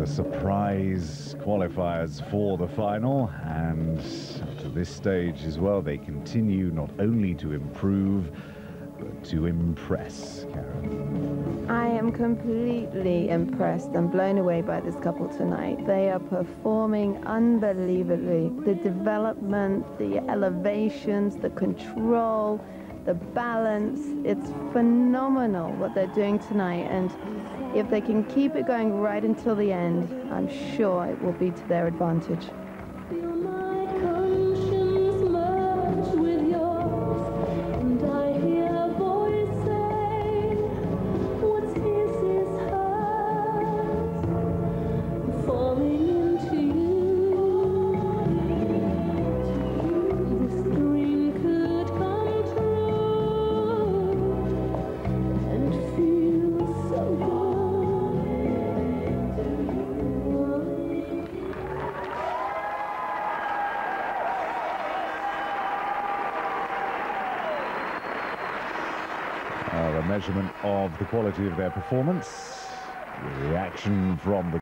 the surprise qualifiers for the final, and up to this stage as well, they continue not only to improve, but to impress, Karen. I am completely impressed and blown away by this couple tonight. They are performing unbelievably. The development, the elevations, the control, the balance, it's phenomenal what they're doing tonight, and if they can keep it going right until the end, I'm sure it will be to their advantage. A measurement of the quality of their performance. The reaction from the